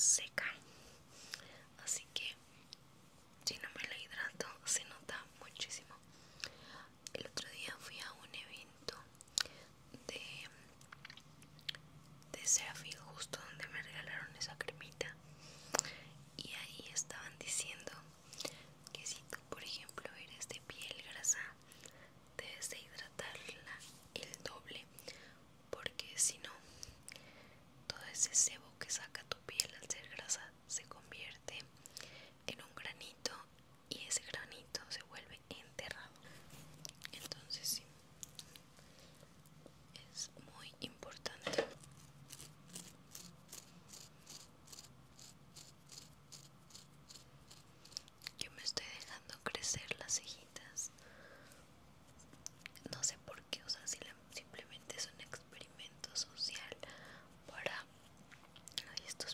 seca, así que si no me la hidrato se nota muchísimo. El otro día fui a un evento de, de Ceraphil, justo donde me regalaron esa cremita, y ahí estaban diciendo que si tú, por ejemplo, eres de piel grasa, debes de hidratarla el doble, porque si no, todo ese sebo que saca tu piel al ser grasa se convierte en un granito, y ese granito se vuelve enterrado. Entonces sí, es muy importante. Yo me estoy dejando crecer las cejitas, no sé por qué, o sea, simplemente es un experimento social para... Ay, esto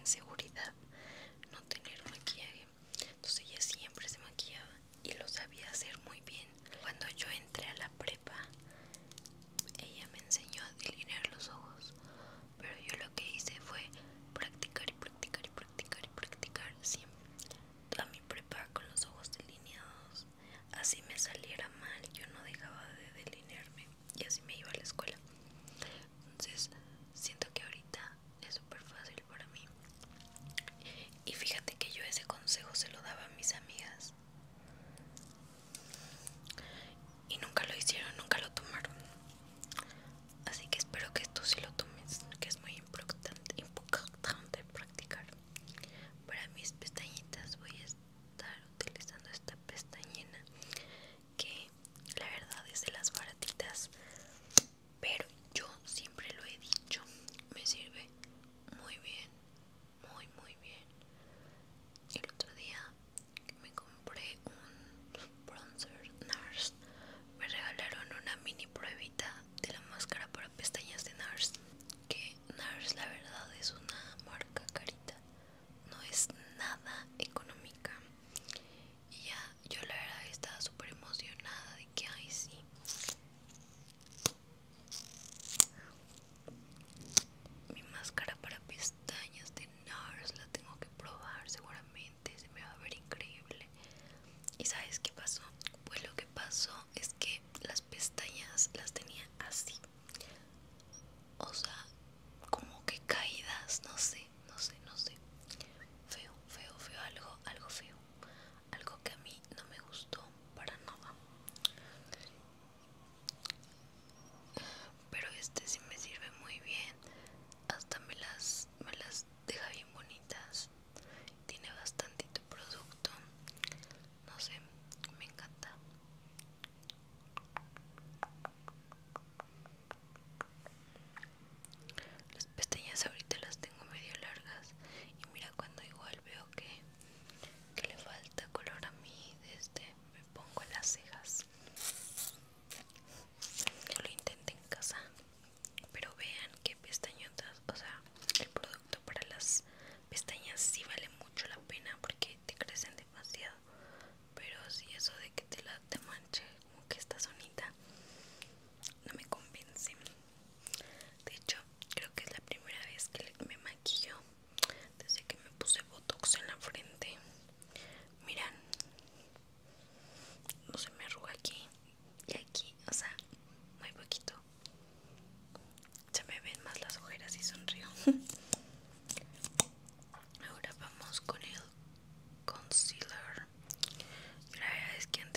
inseguridad no tener maquillaje. Entonces ella siempre se maquillaba y lo sabía hacer muy bien. Cuando yo entré a la prepa, ella me enseñó a delinear los ojos, pero yo lo que hice fue practicar y practicar y practicar y practicar siempre toda mi prepa con los ojos delineados. Así me saliera mal, yo no dejaba de delinearme y así me iba a la escuela. Entonces siento que ahorita es súper fácil para mí. Y fíjate que yo ese consejo se lo daba a mis amigas y nunca lo hicieron, nunca lo tomaron. Así que espero que tú sí lo tomes, que es muy importante practicar. Para mis pestañitas voy a estar utilizando esta pestañina que la verdad es de las baratitas, pero yo siempre lo he dicho, me sirve muy bien, muy bien. El otro día me compré un bronzer NARS, me regalaron una mini pruebita de la máscara para pestañas de NARS, que NARS la verdad es una marca carita, no es nada económica. Y ya yo la verdad estaba súper emocionada de que ay sí, mi máscara para pestañas de NARS la tengo que probar, seguramente se me va a ver increíble. ¿Y sabes qué pasó? Pues lo que pasó es que las pestañas las tenía así, o sea, como que caídas, no sé, feo, algo feo, algo que a mí no me gustó para nada. Pero este sí me sirve muy bien, hasta me las deja bien bonitas, tiene bastantito producto, no sé, me encanta. Las pestañas ahorita las tengo medio largas y mira, cuando igual veo que le falta color a mí, me pongo en las cejas. Yo lo intenté en casa, pero vean que pestañotas, o sea, el producto para las pestañas sí vale mucho la pena porque te crecen demasiado. Pero si eso de que te manche como que esta zonita no me convence. De hecho, creo que es la primera vez que me maquillo desde que me puse botox en la frente. Miran, no se me arruga aquí y aquí, o sea, muy poquito. Se me ven más las ojeras y sonrío. Ahora vamos con el concealer. La verdad es que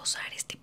reposar este